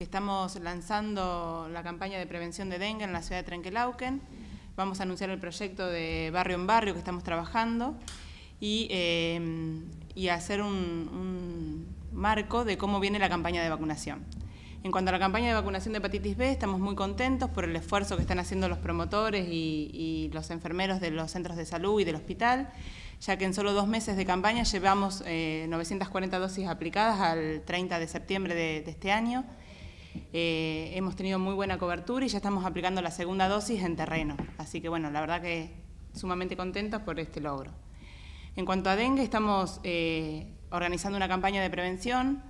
Estamos lanzando la campaña de prevención de dengue en la ciudad de Trenquelauquen. Vamos a anunciar el proyecto de barrio en barrio que estamos trabajando y hacer un marco de cómo viene la campaña de vacunación. En cuanto a la campaña de vacunación de hepatitis B, estamos muy contentos por el esfuerzo que están haciendo los promotores y los enfermeros de los centros de salud y del hospital, ya que en solo 2 meses de campaña llevamos 940 dosis aplicadas al 30 de septiembre de este año. Hemos tenido muy buena cobertura y ya estamos aplicando la segunda dosis en terreno. Así que bueno, la verdad que sumamente contentos por este logro. En cuanto a dengue, estamos organizando una campaña de prevención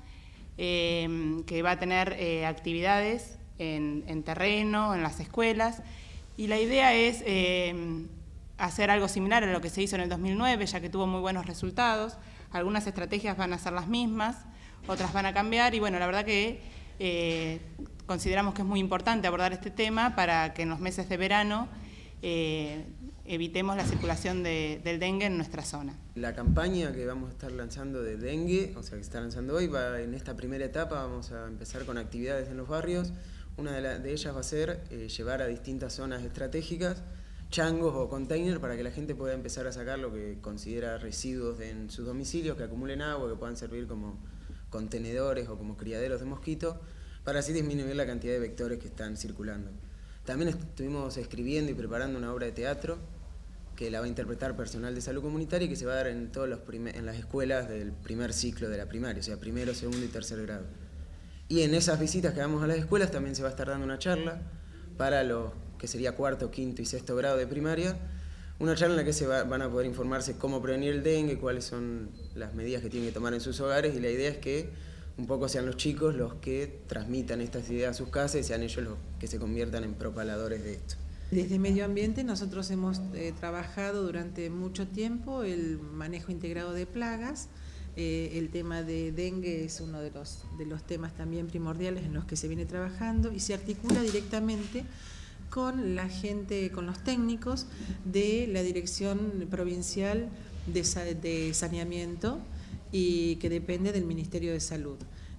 que va a tener actividades en terreno, en las escuelas, y la idea es hacer algo similar a lo que se hizo en el 2009, ya que tuvo muy buenos resultados. Algunas estrategias van a ser las mismas, otras van a cambiar, y bueno, la verdad que consideramos que es muy importante abordar este tema para que en los meses de verano evitemos la circulación del dengue en nuestra zona. La campaña que vamos a estar lanzando de dengue, o sea que se está lanzando hoy, en esta primera etapa vamos a empezar con actividades en los barrios. Una de ellas va a ser llevar a distintas zonas estratégicas changos o containers para que la gente pueda empezar a sacar lo que considera residuos en sus domicilios, que acumulen agua, que puedan servir como contenedores o como criaderos de mosquitos, para así disminuir la cantidad de vectores que están circulando. También estuvimos escribiendo y preparando una obra de teatro que la va a interpretar personal de salud comunitaria y que se va a dar en las escuelas del primer ciclo de la primaria, o sea, primero, segundo y tercer grado. Y en esas visitas que vamos a las escuelas también se va a estar dando una charla para los que sería cuarto, quinto y sexto grado de primaria, una charla en la que van a poder informarse cómo prevenir el dengue, cuáles son las medidas que tienen que tomar en sus hogares, y la idea es que un poco sean los chicos los que transmitan estas ideas a sus casas y sean ellos los que se conviertan en propaladores de esto. Desde Medio Ambiente nosotros hemos trabajado durante mucho tiempo el manejo integrado de plagas. El tema de dengue es uno de los temas también primordiales en los que se viene trabajando y se articula directamente con la gente, con los técnicos de la Dirección Provincial de Saneamiento y que depende del Ministerio de Salud.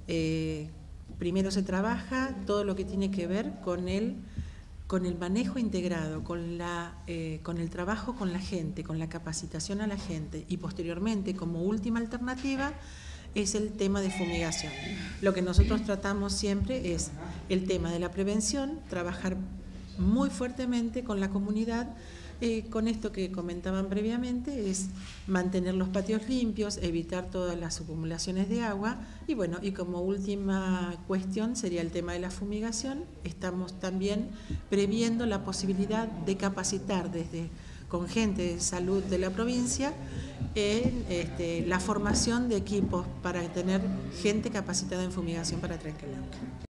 Primero se trabaja todo lo que tiene que ver con el manejo integrado, con el trabajo con la gente, con la capacitación a la gente, y posteriormente, como última alternativa, es el tema de fumigación. Lo que nosotros tratamos siempre es el tema de la prevención, trabajar muy fuertemente con la comunidad, con esto que comentaban previamente, es mantener los patios limpios, evitar todas las acumulaciones de agua, y bueno, y como última cuestión sería el tema de la fumigación. Estamos también previendo la posibilidad de capacitar con gente de salud de la provincia en la formación de equipos para tener gente capacitada en fumigación para Trenquelauquen.